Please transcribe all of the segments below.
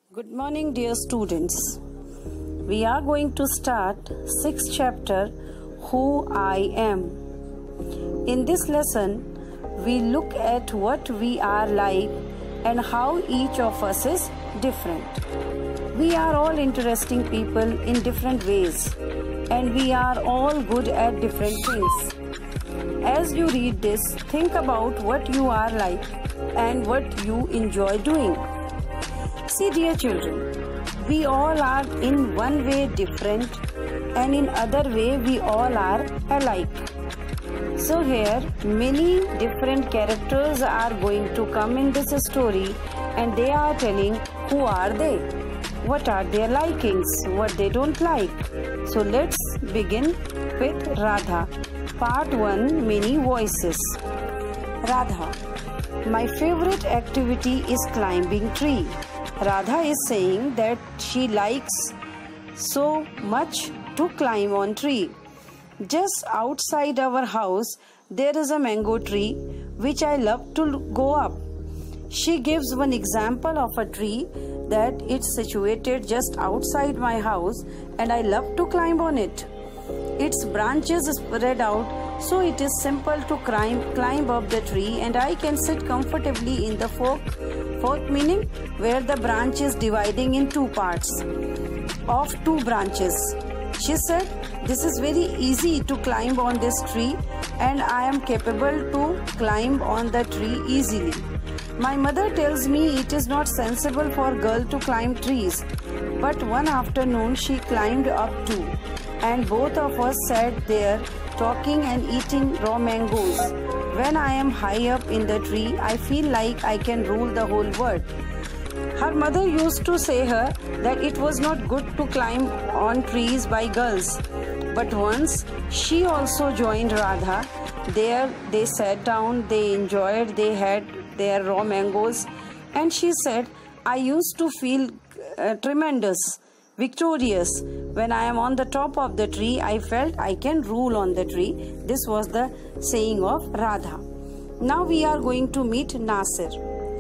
Good morning, dear students. We are going to start 6th chapter, Who I Am. In this lesson, we look at what we are like and how each of us is different. We are all interesting people in different ways, and we are all good at different things. As you read this, think about what you are like and what you enjoy doing. See, dear children, we all are in one way different and in other way we all are alike. So here many different characters are going to come in this story and they are telling who are they, what are their likings, what they don't like. So let's begin with Radha. Part 1, Many Voices. Radha: my favorite activity is climbing tree. Radha is saying that she likes so much to climb on tree. Just outside our house there is a mango tree which I love to go up. She gives one example of a tree that it's situated just outside my house and I love to climb on it. Its branches spread out, so it is simple to climb up the tree, and I can sit comfortably in the fork meaning where the branch is dividing in two parts of two branches. She said, this is very easy to climb on this tree and I am capable to climb on the tree easily. My mother tells me it is not sensible for a girl to climb trees, but one afternoon she climbed up too, and both of us sat there talking and eating raw mangoes. When I am high up in the tree, I feel like I can rule the whole world. Her mother used to say her that it was not good to climb on trees by girls. But once she also joined Radha. There they sat down, they enjoyed, they had their raw mangoes, and she said, I used to feel tremendous, victorious. When I am on the top of the tree, I felt I can rule on the tree. This was the saying of Radha. Now we are going to meet Nasir.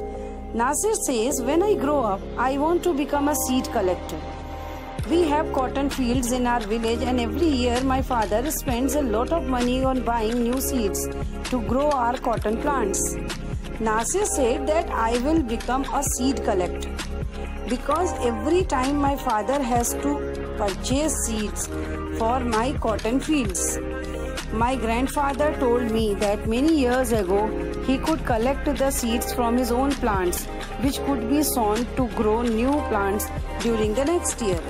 Nasir says, when I grow up, I want to become a seed collector. We have cotton fields in our village, and every year my father spends a lot of money on buying new seeds to grow our cotton plants. Nasir said that I will become a seed collector because every time my father has to purchase seeds for my cotton fields. My grandfather told me that many years ago he could collect the seeds from his own plants, which could be sown to grow new plants during the next year.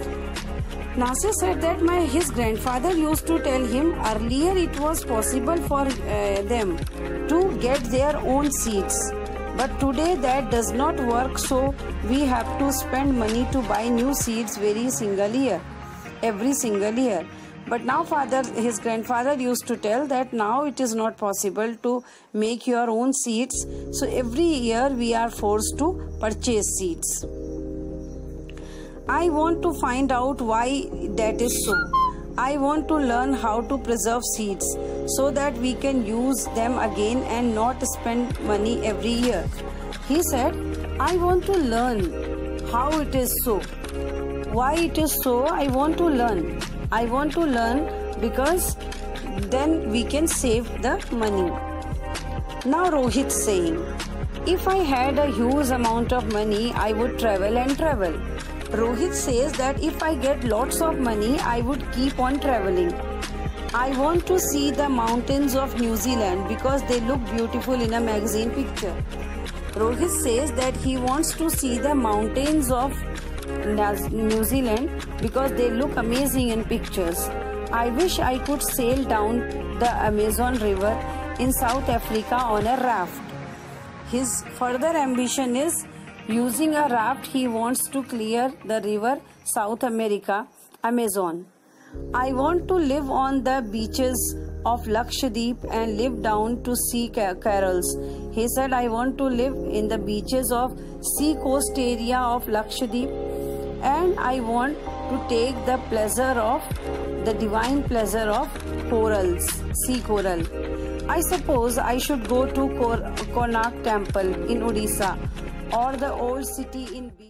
Nasir said that his grandfather used to tell him earlier it was possible for them to get their own seeds. But today that does not work, so we have to spend money to buy new seeds every single year. But now his grandfather used to tell that now it is not possible to make your own seeds, so every year we are forced to purchase seeds. I want to find out why that is so. I want to learn how to preserve seeds so that we can use them again and not spend money every year. He said, I want to learn how it is so. Why it is so, I want to learn. I want to learn because then we can save the money. Now Rohit saying, if I had a huge amount of money, I would travel and travel. Rohit says that if I get lots of money, I would keep on traveling. I want to see the mountains of New Zealand because they look beautiful in a magazine picture. Rohit says that he wants to see the mountains of New Zealand because they look amazing in pictures. I wish I could sail down the Amazon River in South Africa on a raft. His further ambition is using a raft. He wants to clear the river South America, Amazon. I want to live on the beaches of Lakshadweep and live down to sea carols. He said, I want to live in the beaches of sea coast area of Lakshadweep, and I want to take the divine pleasure of corals, sea coral. I suppose I should go to Konark temple in Odisha or the old city in